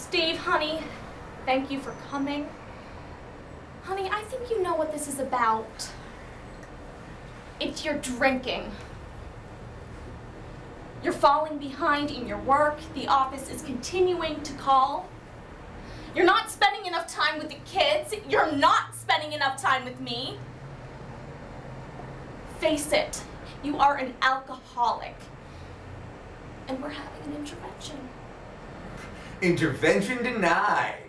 Steve, honey, thank you for coming. Honey, I think you know what this is about. It's your drinking. You're falling behind in your work. The office is continuing to call. You're not spending enough time with the kids. You're not spending enough time with me. Face it, you are an alcoholic. And we're having an intervention. Intervention denied.